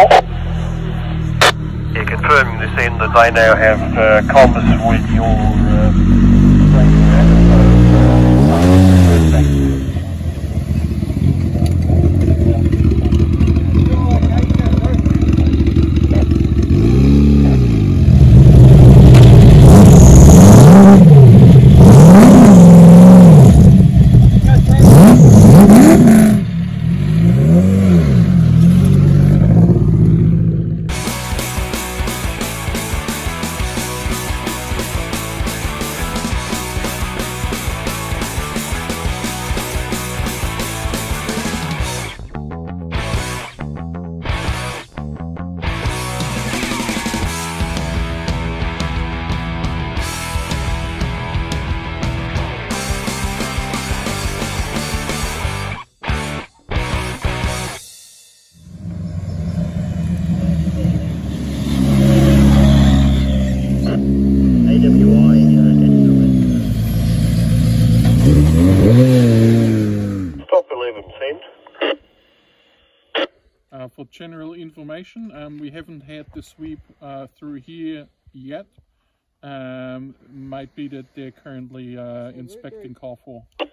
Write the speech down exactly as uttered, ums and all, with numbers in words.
Yeah, confirming this end that they now have uh, compass with your uh, Uh, for general information, um, we haven't had the sweep uh, through here yet. Um, might be that they're currently uh, inspecting car four.